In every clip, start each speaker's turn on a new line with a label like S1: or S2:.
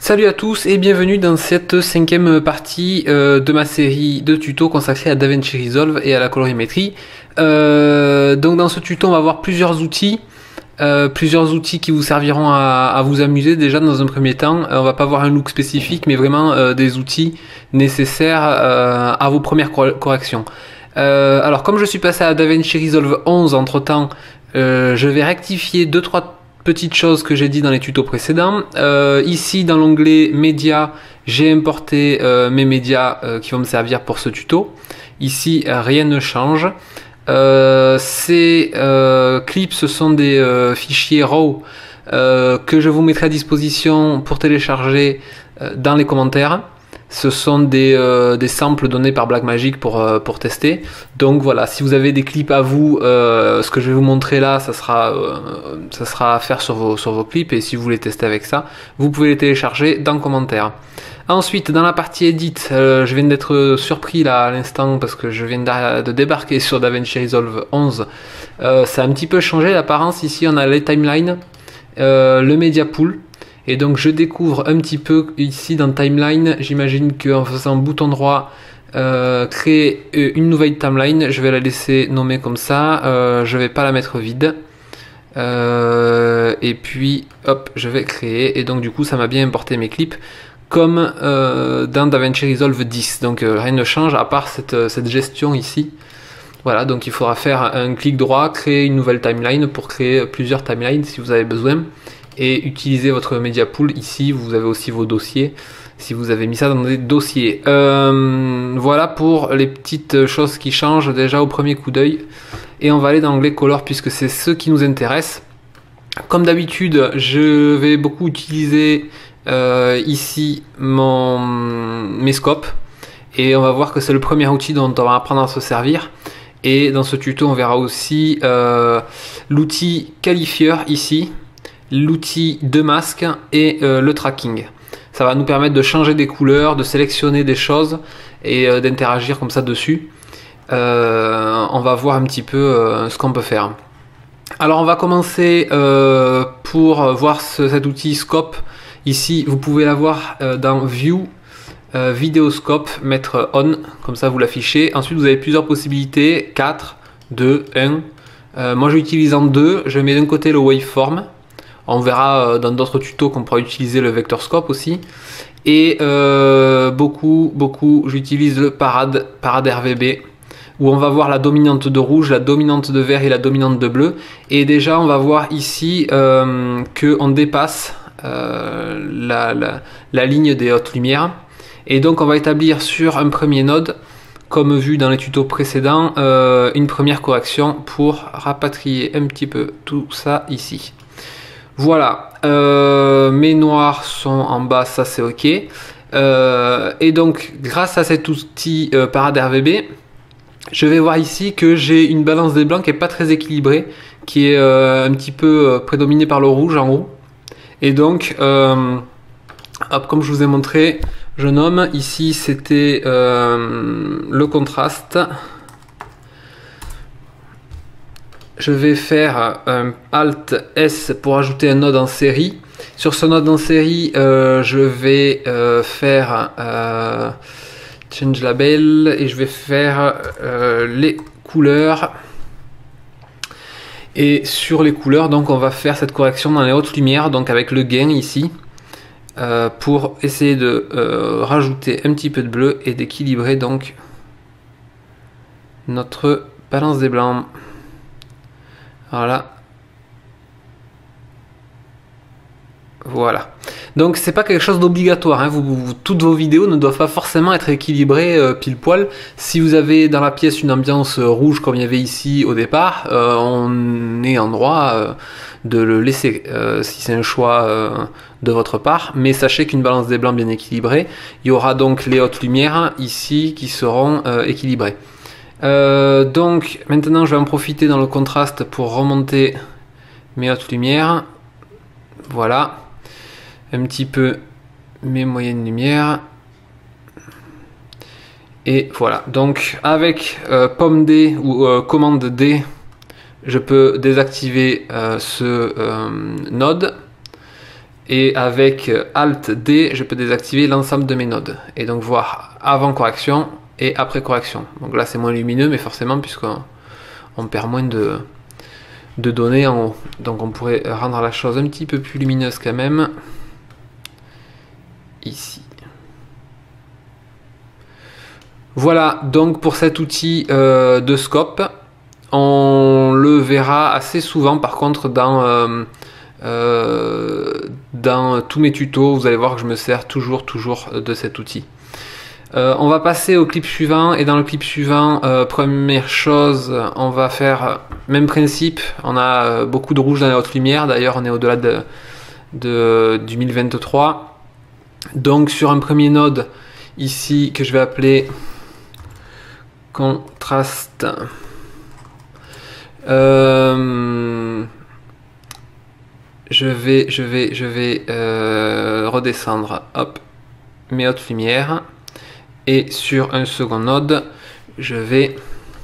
S1: Salut à tous et bienvenue dans cette cinquième partie de ma série de tutos consacrée à DaVinci Resolve et à la colorimétrie. Donc dans ce tuto on va voir plusieurs outils qui vous serviront à vous amuser déjà dans un premier temps. On va pas voir un look spécifique mais vraiment des outils nécessaires à vos premières corrections. Alors comme je suis passé à DaVinci Resolve 11 entre temps, je vais rectifier 2-3 petites choses que j'ai dit dans les tutos précédents. Ici dans l'onglet médias, j'ai importé mes médias qui vont me servir pour ce tuto. Ici rien ne change. Ces clips, ce sont des fichiers RAW que je vous mettrai à disposition pour télécharger dans les commentaires. Ce sont des samples donnés par Blackmagic pour tester. Donc voilà, si vous avez des clips à vous, ce que je vais vous montrer là, ça sera à faire sur vos clips. Et si vous voulez tester avec ça, vous pouvez les télécharger dans les commentaires. Ensuite, dans la partie edit, je viens d'être surpris là à l'instant parce que je viens de débarquer sur DaVinci Resolve 11. Ça a un petit peu changé l'apparence. Ici, on a les timelines, le media pool. Et donc je découvre un petit peu ici dans Timeline, j'imagine qu'en faisant bouton droit, créer une nouvelle timeline, je vais la laisser nommer comme ça, je vais pas la mettre vide. Et puis hop, je vais créer, et donc du coup ça m'a bien importé mes clips comme dans DaVinci Resolve 10. Donc rien ne change à part cette gestion ici. Voilà, donc il faudra faire un clic droit, créer une nouvelle timeline pour créer plusieurs timelines si vous avez besoin. Et utiliser votre media pool. Ici vous avez aussi vos dossiers si vous avez mis ça dans des dossiers. Voilà pour les petites choses qui changent déjà au premier coup d'œil, et on va aller dans l'onglet color puisque c'est ce qui nous intéresse. Comme d'habitude, je vais beaucoup utiliser ici mes scopes, et on va voir que c'est le premier outil dont on va apprendre à se servir. Et dans ce tuto on verra aussi l'outil qualifieur ici, l'outil de masque et le tracking. Ça va nous permettre de changer des couleurs, de sélectionner des choses et d'interagir comme ça dessus. On va voir un petit peu ce qu'on peut faire. Alors on va commencer pour voir cet outil scope. Ici vous pouvez l'avoir dans View, Video Scope, mettre On, comme ça vous l'affichez. Ensuite vous avez plusieurs possibilités, 4, 2, 1. Moi j'utilise en 2, je mets d'un côté le waveform. On verra dans d'autres tutos qu'on pourra utiliser le vector scope aussi. Et beaucoup j'utilise le parade RVB, où on va voir la dominante de rouge, la dominante de vert et la dominante de bleu. Et déjà on va voir ici qu'on dépasse la ligne des hautes lumières. Et donc on va établir sur un premier node, comme vu dans les tutos précédents, une première correction pour rapatrier un petit peu tout ça ici. Voilà, mes noirs sont en bas, ça c'est ok. Et donc grâce à cet outil parade RVB, je vais voir ici que j'ai une balance des blancs qui n'est pas très équilibrée, qui est un petit peu prédominée par le rouge en haut. Et donc, hop, comme je vous ai montré, je nomme ici, c'était le contraste. Je vais faire un Alt S pour ajouter un node en série. Sur ce node en série, je vais faire Change Label et je vais faire les couleurs. Et sur les couleurs, donc on va faire cette correction dans les hautes lumières, donc avec le gain ici, pour essayer de rajouter un petit peu de bleu et d'équilibrer donc notre balance des blancs. Voilà. Donc c'est pas quelque chose d'obligatoire, hein. Toutes vos vidéos ne doivent pas forcément être équilibrées pile poil. Si vous avez dans la pièce une ambiance rouge comme il y avait ici au départ, on est en droit de le laisser si c'est un choix de votre part. Mais sachez qu'une balance des blancs bien équilibrée, il y aura donc les hautes lumières ici qui seront équilibrées. Donc maintenant je vais en profiter dans le contraste pour remonter mes hautes lumières. Voilà, un petit peu mes moyennes lumières. Et voilà, donc avec pomme D ou commande D, je peux désactiver ce node Et avec Alt D, je peux désactiver l'ensemble de mes nodes. Et donc voir avant correction et après correction. Donc là c'est moins lumineux, mais forcément puisqu'on perd moins de données en haut. Donc on pourrait rendre la chose un petit peu plus lumineuse quand même. Ici. Voilà donc pour cet outil de scope. On le verra assez souvent par contre dans tous mes tutos. Vous allez voir que je me sers toujours de cet outil. On va passer au clip suivant, et dans le clip suivant, première chose, on va faire même principe. On a beaucoup de rouge dans les hautes lumières, d'ailleurs on est au-delà du 1023. Donc sur un premier node ici que je vais appeler contraste, je vais redescendre, hop, mes hautes lumières. Et sur un second node, je vais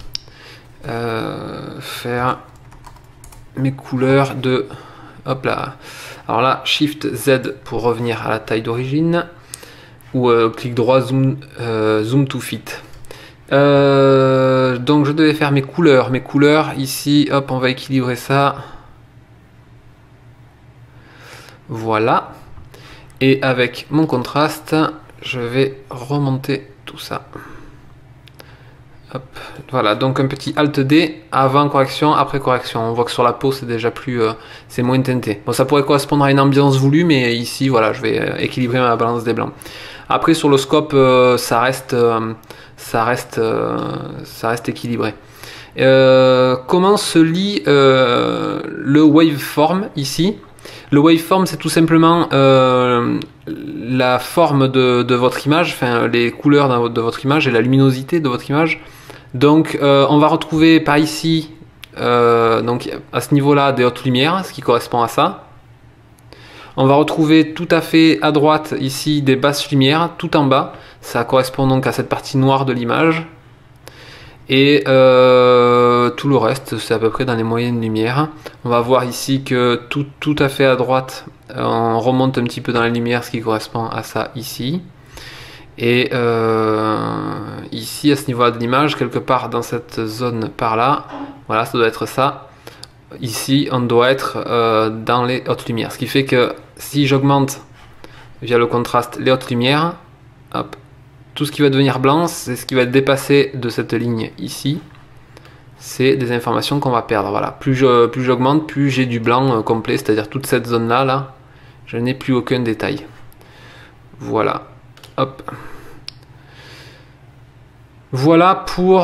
S1: faire mes couleurs de... Hop là. Alors là, Shift Z pour revenir à la taille d'origine. Ou clic droit, zoom to fit. Donc je devais faire mes couleurs. Mes couleurs, ici, hop, on va équilibrer ça. Voilà. Et avec mon contraste, je vais remonter tout ça. Hop. Voilà, donc un petit Alt D avant correction, après correction. On voit que sur la peau c'est déjà plus, c'est moins teinté. Bon, ça pourrait correspondre à une ambiance voulue, mais ici voilà, je vais équilibrer ma balance des blancs. Après sur le scope, ça reste équilibré. Comment se lit le waveform ici? Le waveform, c'est tout simplement la forme de votre image, enfin les couleurs de votre image et la luminosité de votre image. Donc on va retrouver par ici, donc à ce niveau-là, des hautes lumières, ce qui correspond à ça. On va retrouver tout à fait à droite ici des basses lumières, tout en bas. Ça correspond donc à cette partie noire de l'image. Et tout le reste, c'est à peu près dans les moyennes lumières. On va voir ici que tout à fait à droite, on remonte un petit peu dans la lumière, ce qui correspond à ça ici. Et ici, à ce niveau-là de l'image, quelque part dans cette zone par là, voilà, ça doit être ça. Ici, on doit être dans les hautes lumières. Ce qui fait que si j'augmente via le contraste les hautes lumières, hop, tout ce qui va devenir blanc, c'est ce qui va être dépassé de cette ligne ici. C'est des informations qu'on va perdre. Voilà. Plus j'augmente, plus j'ai du blanc complet, c'est-à-dire toute cette zone-là, là, je n'ai plus aucun détail. Voilà. Hop. Voilà pour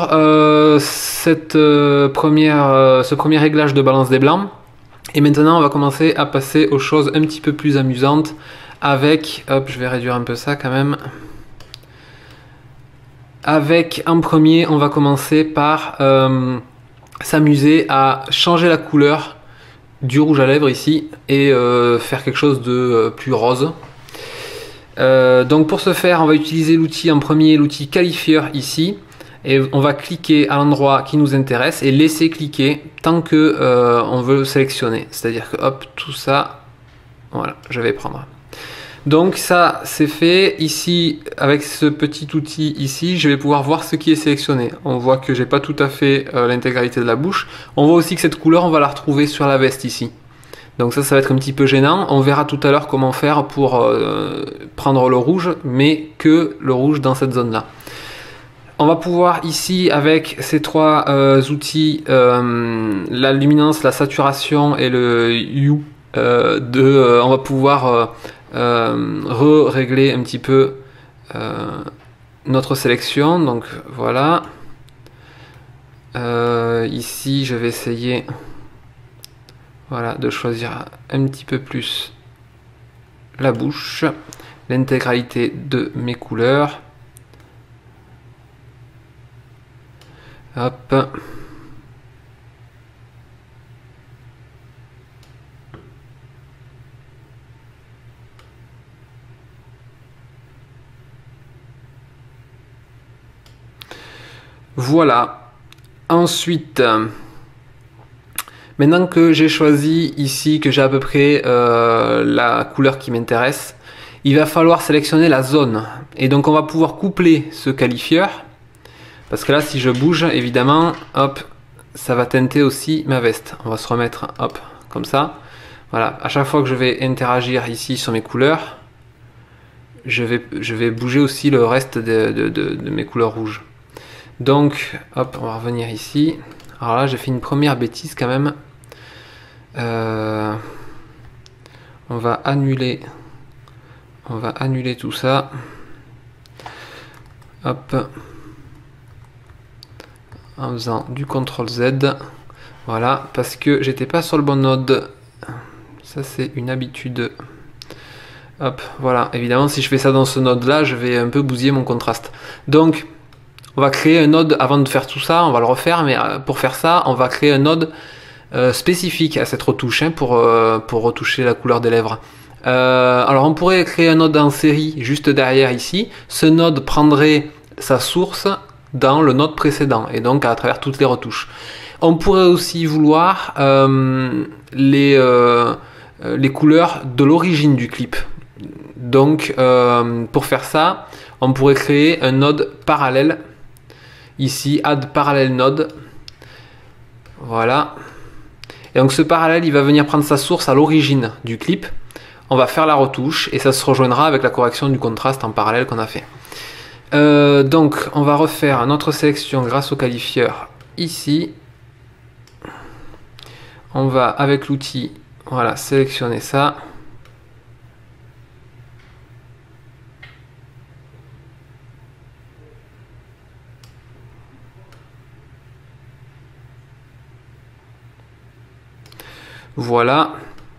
S1: ce premier réglage de balance des blancs. Et maintenant, on va commencer à passer aux choses un petit peu plus amusantes avec... Hop, je vais réduire un peu ça quand même. Avec, en premier, on va commencer par s'amuser à changer la couleur du rouge à lèvres ici et faire quelque chose de plus rose. Donc pour ce faire, on va utiliser l'outil en premier, l'outil qualifieur ici, et on va cliquer à l'endroit qui nous intéresse et laisser cliquer tant que on veut sélectionner. C'est-à-dire que hop, tout ça, voilà, je vais prendre. Donc ça c'est fait. Ici avec ce petit outil ici, je vais pouvoir voir ce qui est sélectionné. On voit que j'ai pas tout à fait l'intégralité de la bouche. On voit aussi que cette couleur on va la retrouver sur la veste ici. Donc ça va être un petit peu gênant. On verra tout à l'heure comment faire pour prendre le rouge, mais que le rouge dans cette zone là. On va pouvoir ici avec ces trois outils, la luminance, la saturation et le hue, on va pouvoir régler un petit peu notre sélection. Donc voilà, ici je vais essayer, voilà, de choisir un petit peu plus la bouche, l'intégralité de mes couleurs. Hop. Voilà. Ensuite, Maintenant que j'ai choisi ici, que j'ai à peu près la couleur qui m'intéresse, il va falloir sélectionner la zone. Et donc on va pouvoir coupler ce qualifieur. Parce que là, si je bouge, évidemment, hop, ça va teinter aussi ma veste. On va se remettre, hop, comme ça. Voilà, à chaque fois que je vais interagir ici sur mes couleurs, je vais bouger aussi le reste de mes couleurs rouges. Donc, hop, on va revenir ici. Alors là, j'ai fait une première bêtise quand même. On va annuler tout ça. Hop. En faisant du CTRL Z. Voilà, parce que j'étais pas sur le bon node. Ça, c'est une habitude. Hop, voilà. Évidemment, si je fais ça dans ce node-là, je vais un peu bousiller mon contraste. Donc, on va créer un node, avant de faire tout ça, on va le refaire, mais pour faire ça, on va créer un node spécifique à cette retouche, hein, pour retoucher la couleur des lèvres. Alors, on pourrait créer un node en série juste derrière ici. Ce node prendrait sa source dans le node précédent, et donc à travers toutes les retouches. On pourrait aussi vouloir les couleurs de l'origine du clip. Donc, pour faire ça, on pourrait créer un node parallèle. Ici, add parallel node. Voilà. Et donc ce parallèle, il va venir prendre sa source à l'origine du clip. On va faire la retouche et ça se rejoindra avec la correction du contraste en parallèle qu'on a fait. Donc, on va refaire notre sélection grâce au qualifieur ici. On va, avec l'outil, voilà, sélectionner ça. Voilà.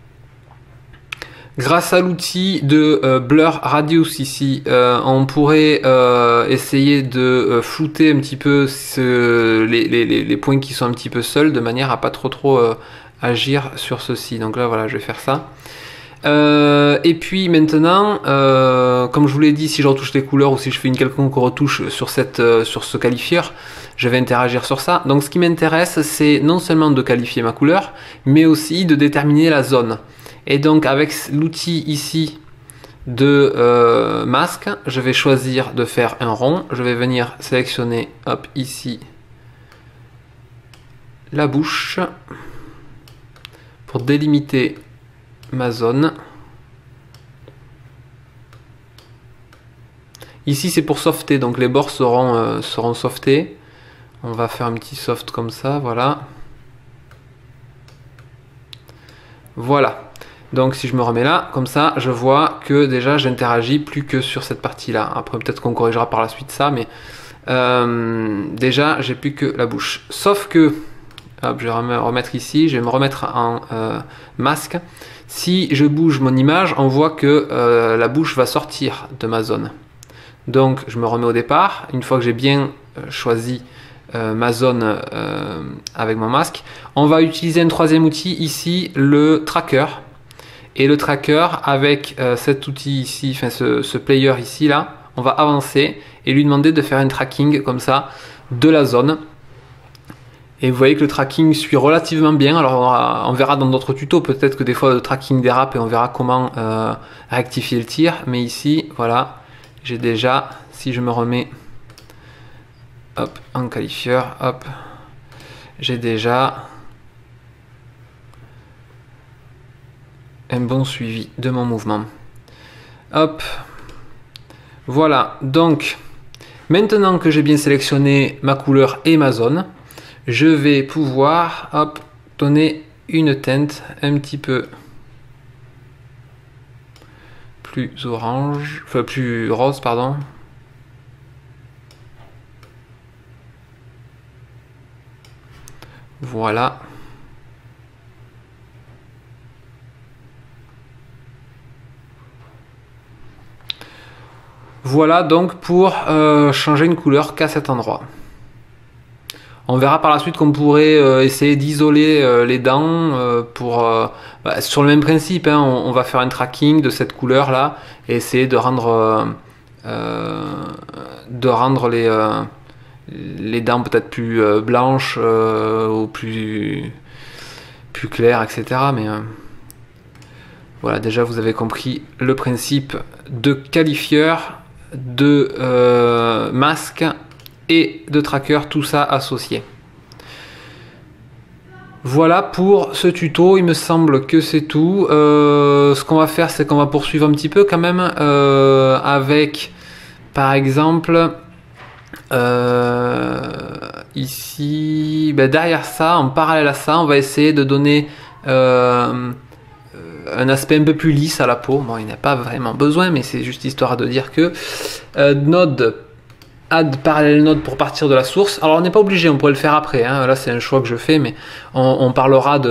S1: Grâce à l'outil de Blur Radius ici, on pourrait essayer de flouter un petit peu les points qui sont un petit peu seuls, de manière à pas trop agir sur ceci. Donc là, voilà, je vais faire ça. Et puis maintenant, comme je vous l'ai dit, si je retouche les couleurs ou si je fais une quelconque retouche sur ce qualifieur, je vais interagir sur ça. Donc ce qui m'intéresse, c'est non seulement de qualifier ma couleur, mais aussi de déterminer la zone. Et donc avec l'outil ici de masque, je vais choisir de faire un rond. Je vais venir sélectionner, hop, ici, la bouche pour délimiter ma zone. Ici c'est pour softer, donc les bords seront softés. On va faire un petit soft comme ça, voilà. Voilà. Donc si je me remets là, comme ça, je vois que déjà j'interagis plus que sur cette partie-là. Après peut-être qu'on corrigera par la suite ça, mais déjà j'ai plus que la bouche. Sauf que, hop, je vais me remettre ici, je vais me remettre en masque. Si je bouge mon image, on voit que la bouche va sortir de ma zone. Donc je me remets au départ, une fois que j'ai bien choisi ma zone avec mon masque. On va utiliser un troisième outil ici, le tracker. Et le tracker, avec cet outil ici, enfin ce player ici, là, on va avancer et lui demander de faire un tracking comme ça de la zone. Et vous voyez que le tracking suit relativement bien. Alors on verra dans d'autres tutos, peut-être que des fois le tracking dérape et on verra comment rectifier le tir. Mais ici, voilà, j'ai déjà, si je me remets, hop, en qualifieur, hop, j'ai déjà un bon suivi de mon mouvement. Hop, voilà. Donc maintenant que j'ai bien sélectionné ma couleur et ma zone, je vais pouvoir, hop, donner une teinte un petit peu plus orange, enfin plus rose, pardon. Voilà. Voilà donc pour changer une couleur qu'à cet endroit. On verra par la suite qu'on pourrait essayer d'isoler les dents sur le même principe, hein, on va faire un tracking de cette couleur là et essayer de rendre les dents peut-être plus blanches ou plus plus clair, etc. Mais voilà, déjà vous avez compris le principe de qualifieur, de masque et de tracker, tout ça associé. Voilà pour ce tuto, il me semble que c'est tout. Ce qu'on va faire, c'est qu'on va poursuivre un petit peu quand même avec, par exemple, ici, derrière ça, en parallèle à ça, on va essayer de donner un aspect un peu plus lisse à la peau. Bon, il n'y a pas vraiment besoin, mais c'est juste histoire de dire que node add parallèle node pour partir de la source. Alors on n'est pas obligé, on pourrait le faire après, hein. Là c'est un choix que je fais, mais on parlera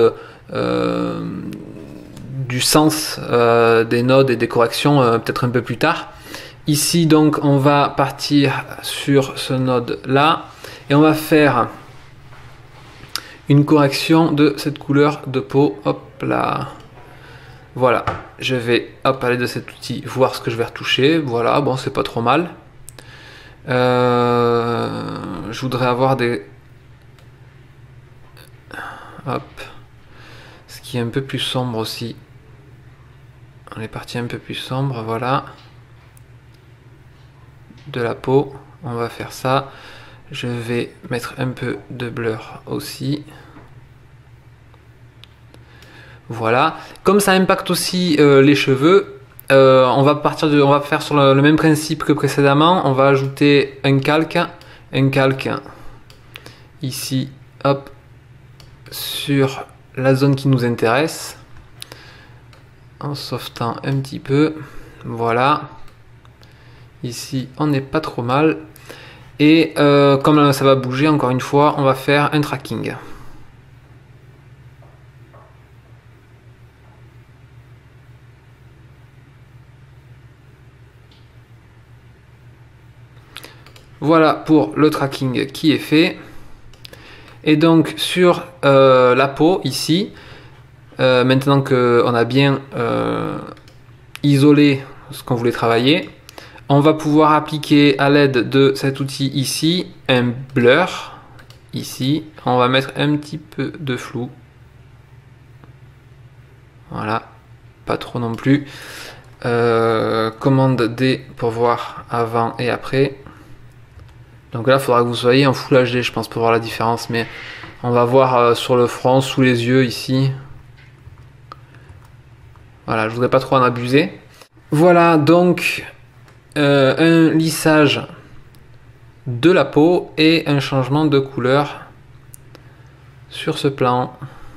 S1: du sens des nodes et des corrections peut-être un peu plus tard. Ici donc on va partir sur ce node là et on va faire une correction de cette couleur de peau. Hop là, voilà, je vais aller de cet outil voir ce que je vais retoucher. Voilà, bon, c'est pas trop mal. Je voudrais avoir des... Hop. Ce qui est un peu plus sombre aussi. On est parti un peu plus sombre, voilà. De la peau, on va faire ça. Je vais mettre un peu de blur aussi. Voilà. Comme ça impacte aussi les cheveux, on va faire sur le même principe que précédemment. On va ajouter un calque ici, hop, sur la zone qui nous intéresse, en softant un petit peu. Voilà. Ici, on n'est pas trop mal. Et comme ça va bouger, encore une fois, on va faire un tracking. Voilà pour le tracking qui est fait. Et donc sur la peau ici, maintenant qu'on a bien isolé ce qu'on voulait travailler, on va pouvoir appliquer à l'aide de cet outil ici un blur. Ici, on va mettre un petit peu de flou. Voilà, pas trop non plus. Commande D pour voir avant et après. Donc là, il faudra que vous soyez en Full HD, je pense, pour voir la différence. Mais on va voir sur le front, sous les yeux, ici. Voilà, je voudrais pas trop en abuser. Voilà, donc, un lissage de la peau et un changement de couleur sur ce plan.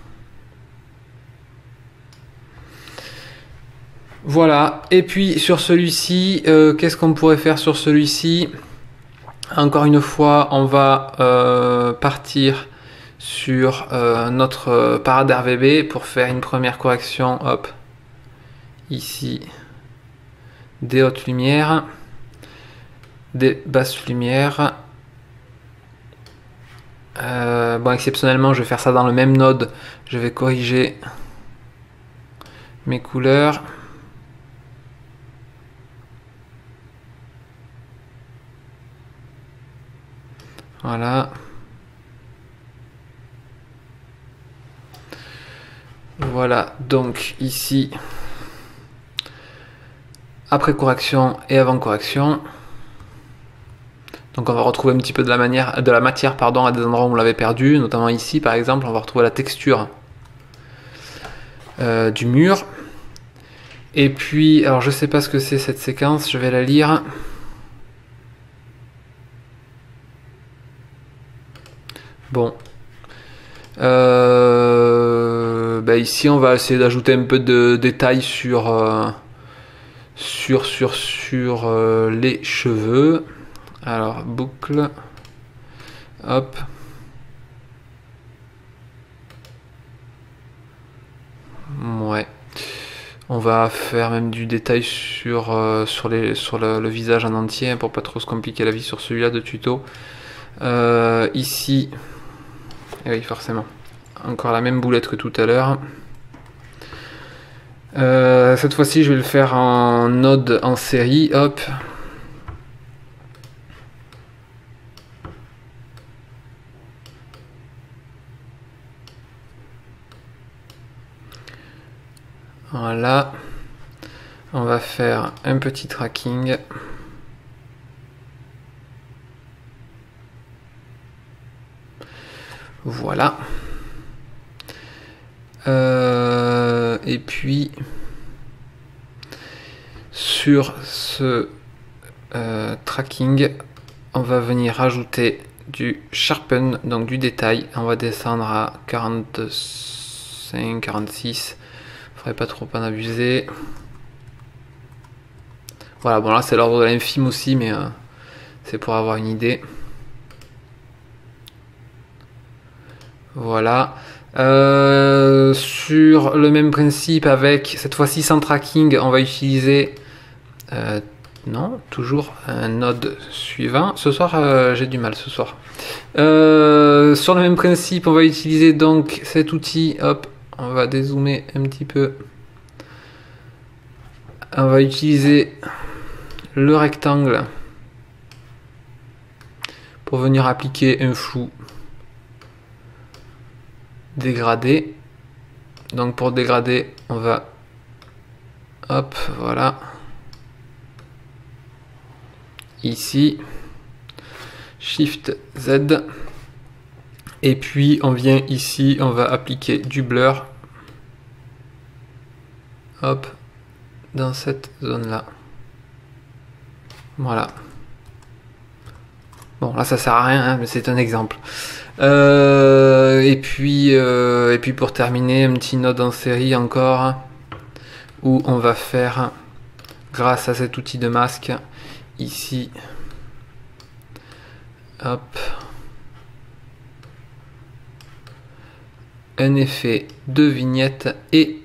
S1: Voilà, et puis sur celui-ci, qu'est-ce qu'on pourrait faire sur celui-ci ? Encore une fois, on va partir sur notre parade RVB pour faire une première correction. Hop, ici, des hautes lumières, des basses lumières. Bon, exceptionnellement, je vais faire ça dans le même node. Je vais corriger mes couleurs. Voilà. Voilà, donc ici, après correction et avant correction. Donc on va retrouver un petit peu de la matière pardon, à des endroits où on l'avait perdu, notamment ici par exemple, on va retrouver la texture du mur. Et puis, alors je sais pas ce que c'est cette séquence, je vais la lire. Bon. Ici, on va essayer d'ajouter un peu de détails sur les cheveux. Alors, boucle. Hop. Ouais. On va faire même du détail sur le visage en entier pour pas trop se compliquer la vie sur celui-là de tuto. Ici, oui forcément, encore la même boulette que tout à l'heure. Cette fois-ci, je vais le faire en node en série. Hop. Voilà. On va faire un petit tracking. Voilà. Et puis sur ce tracking, on va venir rajouter du sharpen, donc du détail. On va descendre à 45, 46. Faudrait pas trop en abuser. Voilà, bon là c'est l'ordre de l'infime aussi, mais c'est pour avoir une idée. Voilà. Sur le même principe, avec cette fois-ci sans tracking, on va utiliser non, toujours un node suivant. Ce soir, j'ai du mal ce soir. Sur le même principe, on va utiliser donc cet outil. Hop, on va dézoomer un petit peu. On va utiliser le rectangle pour venir appliquer un flou dégradé. Donc pour dégrader, on va hop, voilà, ici, Shift Z, et puis on vient ici, on va appliquer du blur, hop, dans cette zone là. Voilà. Bon, là ça sert à rien, hein, mais c'est un exemple. Et puis pour terminer, un petit node en série encore, où on va faire, grâce à cet outil de masque, ici, hop, un effet de vignette et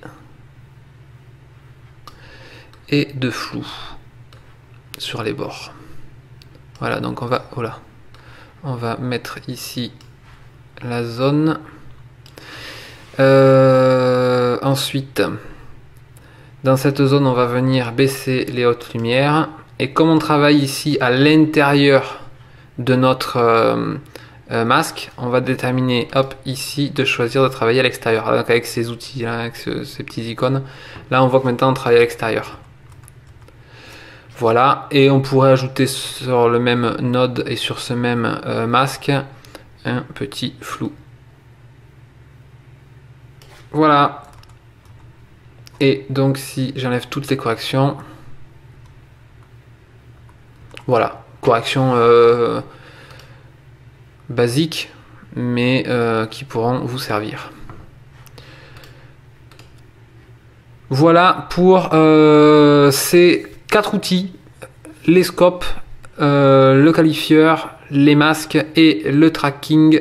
S1: de flou sur les bords. Voilà, donc on va mettre ici la zone. Ensuite, dans cette zone, on va venir baisser les hautes lumières. Et comme on travaille ici à l'intérieur de notre masque, on va déterminer, hop, ici, de choisir de travailler à l'extérieur. Donc avec ces outils, là, avec ces petits icônes, là on voit que maintenant on travaille à l'extérieur. Voilà, et on pourrait ajouter sur le même node et sur ce même masque un petit flou. Voilà. Et donc si j'enlève toutes les corrections, voilà, corrections basiques, mais qui pourront vous servir. Voilà pour ces 4 outils: les scopes, le qualifieur, les masques et le tracking.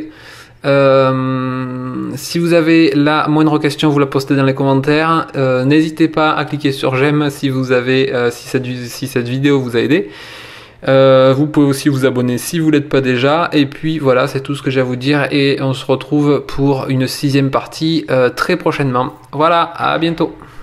S1: Si vous avez la moindre question, vous la postez dans les commentaires. N'hésitez pas à cliquer sur j'aime si vous avez, si cette vidéo vous a aidé. Vous pouvez aussi vous abonner si vous ne l'êtes pas déjà. Et puis voilà, c'est tout ce que j'ai à vous dire. Et on se retrouve pour une 6e partie très prochainement. Voilà, à bientôt.